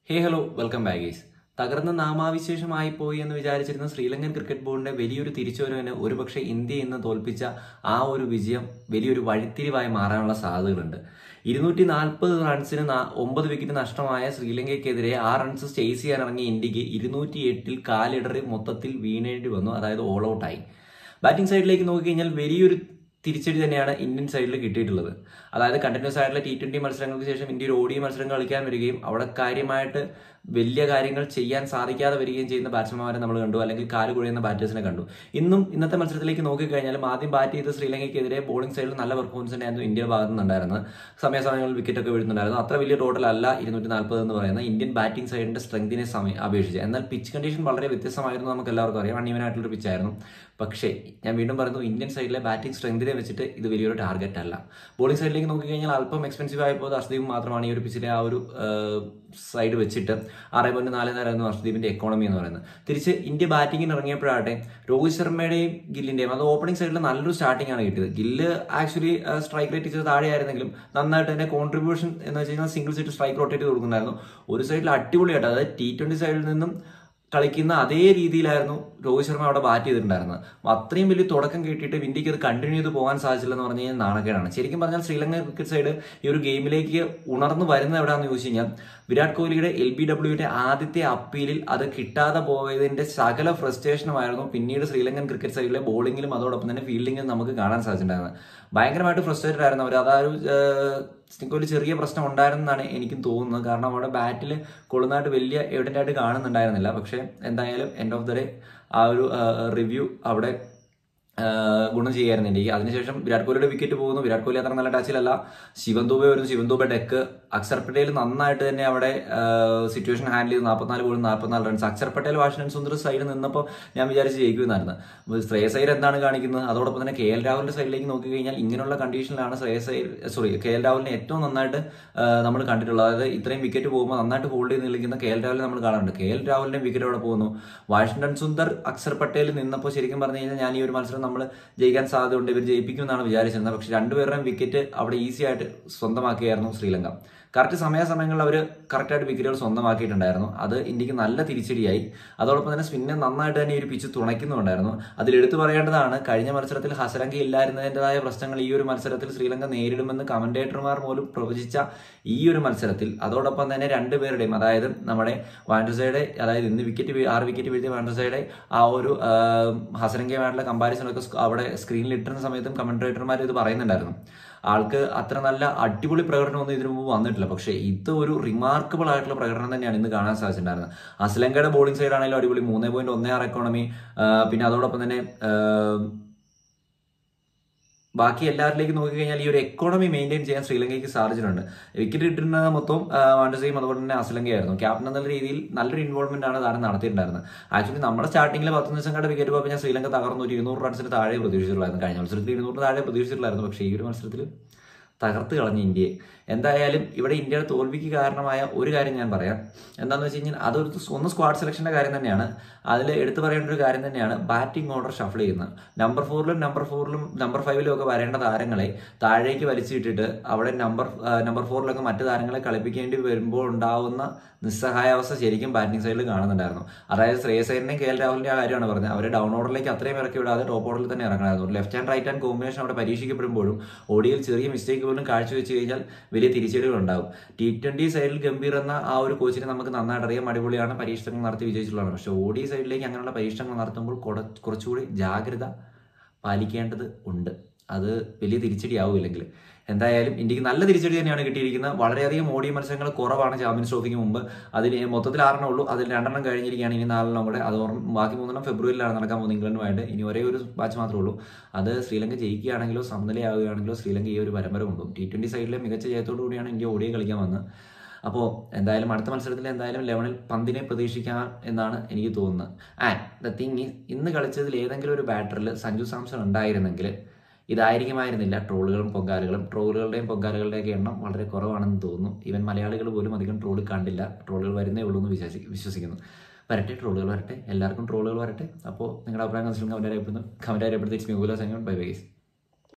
Hello welcome back guys. തകർന്ന നാമാവിശേഷമായി പോയി എന്ന് വിചാരിച്ചിരുന്ന ശ്രീലങ്കൻ ക്രിക്കറ്റ് ബോർഡിന്റെ വലിയൊരു തിരിച്ചുവരവിന് ഒരുപക്ഷെ ഇന്ത്യ ഇന്ന് തോൽപ്പിച്ച ആ ഒരു വിജയം വലിയൊരു വഴിത്തിരിവായി മാറാനുള്ള സാധ്യതകളുണ്ട്. 240 റൺസിന് 9 വിക്കറ്റ് നഷ്ടമായ ശ്രീലങ്കയ്ക്കെതിരെ 6 റൺസ് ചേസ് ചെയ്യാൻ ഇറങ്ങിയ ഇന്ത്യക്ക് 208 കാലിടറി മൊത്തത്തിൽ വീണേണ്ടി വന്നു. അതായത് ഓൾ ഔട്ടായി. ബാറ്റിംഗ് സൈഡിലേക്ക് നോക്കിക്കഴിഞ്ഞാൽ വലിയൊരു തിരിച്ചടി തന്നെയാണ് ഇന്ത്യൻ സൈഡിൽ കിട്ടിയിട്ടുള്ളത്. അതായത് കണ്ടിന്യൂസ് ആയിട്ടുള്ള T20 മത്സരങ്ങൾക്ക് ശേഷം ഇന്ത്യ ഒരു ODI മത്സരം കളിക്കാൻ വരികയും അവിടെ കാര്യമായിട്ട് വലിയ കാര്യങ്ങൾ ചെയ്യാൻ സാധിക്കാതെ വരികയും ചെയ്യുന്ന ബാറ്റ്സ്മാൻമാരെ നമ്മൾ കണ്ടു, അല്ലെങ്കിൽ കാല് കുഴയുന്ന ബാറ്റേഴ്സിനെ കണ്ടു. ഇന്നത്തെ മത്സരത്തിലേക്ക് നോക്കിക്കഴിഞ്ഞാലും ആദ്യം ബാറ്റ് ചെയ്ത ശ്രീലങ്കയ്ക്കെതിരെ ബോളിംഗ് സൈഡിൽ നല്ല പെർഫോമൻസ് തന്നെയായിരുന്നു ഇന്ത്യയുടെ ഭാഗത്തു നിന്നുണ്ടായിരുന്നത്. സമയങ്ങളിൽ വിക്കറ്റ് ഒക്കെ വീഴുന്നുണ്ടായിരുന്നു. അത്ര വലിയ ടോട്ടൽ അല്ല 240 എന്ന് പറയുന്നത് ഇന്ത്യൻ ബാറ്റിംഗ് സൈഡിന്റെ സ്ട്രെങ്തിനെ അപേക്ഷിച്ച്. എന്നാൽ പിച്ച് കണ്ടീഷൻ വളരെ വ്യത്യസ്തമായിരുന്നു. നമുക്ക് എല്ലാവർക്കും അറിയാം, അൺഈവൻ ആയിട്ടുള്ള പിച്ചായിരുന്നു. പക്ഷേ ഞാൻ വീണ്ടും പറയുന്നു, ഇന്ത്യൻ സൈഡിലെ ബാറ്റിംഗ് സ്ട്രെങ്തിനെ വെച്ചിട്ട് ഇത് വലിയൊരു ടാർഗറ്റ് അല്ല. ബോളിംഗ് സൈഡിലേക്ക് നോക്കിക്കഴിഞ്ഞാൽ അല്പം എക്സ്പെൻസീവ് ആയപ്പോൾ ഹർഷദീപ് മാത്രമാണ് ഈ ഒരു പിച്ചിലെ ആ ഒരു സൈഡ് വെച്ചിട്ട് 6.44 ഹർഷദീപിന്റെ എക്കോണമി എന്ന് പറയുന്നത്. തിരിച്ച് ഇന്ത്യ ബാറ്റിങ്ങിന് ഇറങ്ങിയപ്പോഴാട്ടെ രോഹിത് ശർമ്മയുടെയും ഗില്ലിന്റെയും അത് ഓപ്പണിംഗ് സൈഡിൽ നല്ലൊരു സ്റ്റാർട്ടിംഗ് ആണ് കിട്ടിയത്. ഗില്ല് ആക്ച്വലി സ്ട്രൈക്ക് റേറ്റ് ഇച്ചിരി താഴെയായിരുന്നെങ്കിലും നന്നായിട്ട് തന്നെ കോൺട്രിബ്യൂഷൻ എന്ന് വെച്ച് കഴിഞ്ഞാൽ സിംഗിൾ സൈഡ് സ്ട്രൈക്ക് റൊട്ടേറ്റ് കൊടുക്കുന്നുണ്ടായിരുന്നു. ഒരു സൈഡിൽ അടിപൊളിയായിട്ട്, അതായത് T20 സൈഡിൽ നിന്നും കളിക്കുന്ന അതേ രീതിയിലായിരുന്നു രോഹിത് ശർമ്മ അവിടെ ബാറ്റ് ചെയ്തിട്ടുണ്ടായിരുന്നത്. അത്രയും വലിയ തുടക്കം കിട്ടിയിട്ട് ഇന്ത്യക്ക് അത് കണ്ടിന്യൂ ചെയ്ത് പോകാൻ സാധിച്ചില്ലെന്ന് പറഞ്ഞു കഴിഞ്ഞാൽ നാണക്കേടാണ്. ശരിക്കും പറഞ്ഞാൽ ശ്രീലങ്ക ക്രിക്കറ്റ് സൈഡ് ഈ ഒരു ഗെയിമിലേക്ക് ഉണർന്നു വരുന്നത് എവിടെയാണെന്ന് ചോദിച്ചു കഴിഞ്ഞാൽ വിരാട് കോഹ്ലിയുടെ LBWയുടെ ആദ്യത്തെ അപ്പീലിൽ അത് കിട്ടാതെ പോയതിന്റെ സകല ഫ്രസ്ട്രേഷനുമായിരുന്നു പിന്നീട് ശ്രീലങ്കൻ ക്രിക്കറ്റ് സൈഡിലെ ബോളിംഗിലും അതോടൊപ്പം തന്നെ ഫീൽഡിംഗിലും നമുക്ക് കാണാൻ സാധിച്ചിട്ടുണ്ടായിരുന്നത്. ഭയങ്കരമായിട്ട് ഫ്രസ്ട്രേറ്റഡ് ആയിരുന്നു അവർ. ഒരു ചെറിയ പ്രശ്നം ഉണ്ടായിരുന്നെന്നാണ് എനിക്കും തോന്നുന്നത്. കാരണം അവിടെ ബാറ്റിൽ കൊള്ളുന്നതായിട്ട് വലിയ എവിഡന്റ് ആയിട്ട് കാണുന്നുണ്ടായിരുന്നില്ല. പക്ഷെ എന്തായാലും എൻഡ് ഓഫ് ദ ഡേ ആ ഒരു റിവ്യൂ അവിടെ ഗുണം ചെയ്യായിരുന്നു ഇന്ത്യക്ക്. അതിനുശേഷം വിരാട് കോഹ്ലിയുടെ വിക്കറ്റ് പോകുന്നു. വിരാട് കോഹ്ലി അത്ര നല്ല ടച്ചിലല്ല. ശിവൻ ദൂബെ വരുന്നു. ശിവൻ ദൂബെ ഡെക്ക്. അക്ഷർ പട്ടേൽ നന്നായിട്ട് തന്നെ അവിടെ സിറ്റുവേഷൻ ഹാൻഡിൽ ചെയ്തു. 44 ബോളിൽ 44 റൺസ്. അക്ഷർ പട്ടേൽ വാഷിംഗ്ടൺ സുന്ദർ സൈഡിൽ നിന്നപ്പോൾ ഞാൻ വിചാരിച്ച് ജയിക്കുമെന്നായിരുന്നു. ശ്രേയസ് അയ്യർ എന്താണ് കാണിക്കുന്നത്? അതോടൊപ്പം തന്നെ KL രാഹുലിന്റെ സൈഡിലേക്ക് നോക്കിക്കഴിഞ്ഞാൽ ഇങ്ങനെയുള്ള കണ്ടീഷനിലാണ് KL രാഹുലിനെ ഏറ്റവും നന്നായിട്ട് നമ്മൾ കണ്ടിട്ടുള്ളത്. അതായത് ഇത്രയും വിക്കറ്റ് പോകുമ്പോൾ നന്നായിട്ട് ഹോൾഡ് ചെയ്ത് നിൽക്കുന്ന KL രാഹുലിനെ നമ്മൾ കാണാറുണ്ട്. KL രാഹുലിന്റെ വിക്കറ്റ് അവിടെ പോകുന്നു. വാഷിംഗ്ടൺ സുന്ദർ അക്ഷർ പട്ടേൽ നിന്നപ്പോൾ ശരിക്കും പറഞ്ഞു കഴിഞ്ഞാൽ ഞാൻ ഈ ഒരു മത്സരം നമ്മൾ ജയിക്കാൻ സാധ്യതയുണ്ട്, ഇവർ ജയിപ്പിക്കുമെന്നാണ് വിചാരിച്ചിരുന്നത്. പക്ഷെ രണ്ടുപേരുടെയും വിക്കറ്റ് അവിടെ ഈസി ആയിട്ട് സ്വന്തമാക്കിയായിരുന്നു ശ്രീലങ്ക. കറക്റ്റ് സമയങ്ങളിൽ അവർ കറക്റ്റായിട്ട് വിക്കറ്റുകൾ സ്വന്തമാക്കിയിട്ടുണ്ടായിരുന്നു. അത് ഇന്ത്യക്ക് നല്ല തിരിച്ചടിയായി. അതോടൊപ്പം തന്നെ സ്പിന്നെ നന്നായിട്ട് തന്നെ ഈ ഒരു പിച്ച് തുണയ്ക്കുന്നുണ്ടായിരുന്നു. അതിലെടുത്തു പറയേണ്ടതാണ്, കഴിഞ്ഞ മത്സരത്തിൽ ഹസരംഗ ഇല്ലായിരുന്നതിൻ്റെതായ പ്രശ്നങ്ങൾ ഈ ഒരു മത്സരത്തിൽ ശ്രീലങ്ക നേരിടുമെന്ന് കമന്റേറ്റർമാർ പോലും പ്രവചിച്ച ഈ ഒരു മത്സരത്തിൽ അതോടൊപ്പം തന്നെ രണ്ടുപേരുടെയും, അതായത് നമ്മുടെ വാൻഡസയുടെ, അതായത് ഇന്ന് 6 വിക്കറ്റ് വീഴ്ത്തിയ വാൻഡസയുടെ ആ ഒരു ഹസരംഗയുമായിട്ടുള്ള കമ്പാരിസണൊക്കെ അവിടെ സ്ക്രീനിൽ ഇട്ടിരുന്ന സമയത്തും കമന്റേറ്റർമാർ ഇത് പറയുന്നുണ്ടായിരുന്നു. ആൾക്ക് അത്ര നല്ല അടിപൊളി പ്രകടനമൊന്നും ഇതിനു മുമ്പ് വന്നിട്ടില്ല. പക്ഷേ ഇത് ഒരു റിമാർക്കബിൾ ആയിട്ടുള്ള പ്രകടനം തന്നെയാണ് ഇന്ന് കാണാൻ സാധിച്ചിട്ടുണ്ടായിരുന്നത്. അസ്ലങ്കയുടെ ബോളിംഗ് സൈഡ് ആണെങ്കിലും അടിപൊളി 3.16 എക്കോണമി. പിന്നെ അതോടൊപ്പം തന്നെ ബാക്കി എല്ലാവരിലേക്ക് നോക്കിക്കഴിഞ്ഞാൽ ഈ ഒരു എക്കോണമി മെയിൻറ്റെയിൻ ചെയ്യാൻ ശ്രീലങ്കയ്ക്ക് സാധിച്ചിട്ടുണ്ട്. വിക്കറ്റ് കിട്ടുന്നത് മൊത്തം വാൻഡസയും അതുപോലെ തന്നെ അസ്ലങ്കയായിരുന്നു. ക്യാപ്റ്റൻ എന്നുള്ള രീതിയിൽ നല്ലൊരു ഇൻവോൾവ്മെന്റ് ആണ് താരം നടത്തിയിട്ടുണ്ടായിരുന്നത്. ആക്ച്വലി നമ്മുടെ സ്റ്റാർട്ടിംഗിൽ 10 നിമിഷം കണ്ട വിക്കറ്റ് പോയപ്പോൾ ഞാൻ ശ്രീലങ്ക തകർന്നു 200 റൺസിന് താഴെ പ്രതീക്ഷിച്ചിട്ടുള്ളായിരുന്നു. കഴിഞ്ഞ മത്സരത്തിൽ 200 താഴെ പ്രതീക്ഷിച്ചിട്ടുള്ളായിരുന്നു. പക്ഷേ ഈ ഒരു മത്സരത്തിൽ തകർത്ത് കളഞ്ഞ ഇന്ത്യയെ. എന്തായാലും ഇവിടെ ഇന്ത്യയുടെ തോൽവിക്ക് കാരണമായ ഒരു കാര്യം ഞാൻ പറയാം. എന്താണെന്ന് വെച്ച് കഴിഞ്ഞാൽ ഒന്ന് സ്ക്വാഡ് സെലക്ഷന്റെ കാര്യം തന്നെയാണ്. അതിൽ എടുത്തു പറയേണ്ട ഒരു കാര്യം തന്നെയാണ് ബാറ്റിംഗ് ഓർഡർ ഷഫിൾ ചെയ്യുന്നത്. നമ്പർ 4ലും നമ്പർ 5ലും ഒക്കെ വരേണ്ട താരങ്ങളെ താഴേക്ക് വലിച്ചിട്ടിട്ട് അവിടെ നമ്പർ 4ലൊക്കെ മറ്റു താരങ്ങളെ കളിപ്പിക്കേണ്ടി വരുമ്പോൾ ഉണ്ടാവുന്ന നിസ്സഹായാവസ്ഥ ശരിക്കും ബാറ്റിംഗ് സൈഡിൽ കാണുന്നുണ്ടായിരുന്നു. അതായത് ശ്രേയസ് അയ്യറിന്റെയും KL രാഹുലിന്റെ കാര്യമാണ് പറഞ്ഞത്. അവരെ ഡൗൺ ഓർഡറിലേക്ക് അത്രയും ഇറക്കി വിടാതെ ടോപ്പ് ഓർഡറിൽ തന്നെ ഇറങ്ങണമായിരുന്നു. Left and right hand combination അവിടെ പരീക്ഷിക്കപ്പെടുമ്പോഴും ODIയിൽ ചെറിയ മിസ്റ്റേക്ക് പോലും കാഴ്ചവെച്ച് കഴിഞ്ഞാൽ വലിയ തിരിച്ചടികൾ ഉണ്ടാകും. T20 സൈഡിൽ ഗംഭീർ എന്ന ആ ഒരു കോച്ചിനെ നമുക്ക് നന്നായിട്ട് അറിയാം. അടിപൊളിയാണ്, പരീക്ഷണങ്ങൾ നടത്തി വിജയിച്ചിട്ടുള്ളതാണ്. പക്ഷെ ODI സൈഡിലേക്ക് അങ്ങനെയുള്ള പരീക്ഷണങ്ങൾ നടത്തുമ്പോൾ കുറച്ചുകൂടി ജാഗ്രത പാലിക്കേണ്ടത് ഉണ്ട്. അത് വലിയ തിരിച്ചടിയാവില്ലെങ്കിൽ. എന്തായാലും ഇന്ത്യക്ക് നല്ല തിരിച്ചടി തന്നെയാണ് കിട്ടിയിരിക്കുന്നത്. വളരെയധികം ODI മത്സരങ്ങൾ കുറവാണ് ചാമ്പ്യൻസ് ട്രോഫിക്ക് മുമ്പ്. അതിൽ മൊത്തത്തിൽ 6 ഉള്ളൂ. അതിൽ 2 കഴിഞ്ഞിരിക്കുകയാണ്. ഇനി 4 കൂടെ. അത് ബാക്കി 3 ഫെബ്രുവരിയിലാണ് നടക്കാൻ പോകുന്നത് ഇംഗ്ലണ്ടുമായിട്ട്. ഇനി ഒരേ ഒരു മാച്ച് മാത്രമേ ഉള്ളൂ. അത് ശ്രീലങ്ക ജയിക്കുകയാണെങ്കിലോ സമനിലയാവുകയാണെങ്കിലോ ശ്രീലങ്ക ഈ ഒരു പരമ്പര കൊണ്ടുപോകും. T20 സൈഡിലെ മികച്ച ജയത്തോടു കൂടിയാണ് ഇന്ത്യ ODI കളിക്കാൻ വന്നത്. അപ്പോൾ എന്തായാലും അടുത്ത മത്സരത്തിൽ എന്തായാലും 11ൽ പന്തിനെ പ്രതീക്ഷിക്കാം എന്നാണ് എനിക്ക് തോന്നുന്നത്. ആൻഡ് ദ തിങ് ഈസ്, ഇന്ന് കളിച്ചതിൽ ഏതെങ്കിലും ഒരു ബാറ്ററിൽ സഞ്ജു സാംസൺ ഉണ്ടായിരുന്നെങ്കിൽ ഇതായിരിക്കുമായിരുന്നില്ല ട്രോളുകളുടെയും പൊങ്കാലകളുടെയൊക്കെ എണ്ണം വളരെ കുറവാണെന്ന് തോന്നുന്നു. ഈവൻ മലയാളികൾ പോലും അധികം ട്രോൾ കണ്ടില്ല. ട്രോളുകൾ വരുന്നേ ഉള്ളൂ എന്ന് വിശ്വസിക്കുന്നു. വരട്ടെ, ട്രോളുകൾ വരട്ടെ, എല്ലാവർക്കും ട്രോളുകൾ വരട്ടെ. അപ്പോൾ നിങ്ങളുടെ അഭിപ്രായം കമന്റ് അറിയപ്പെടുന്നു. Bye by.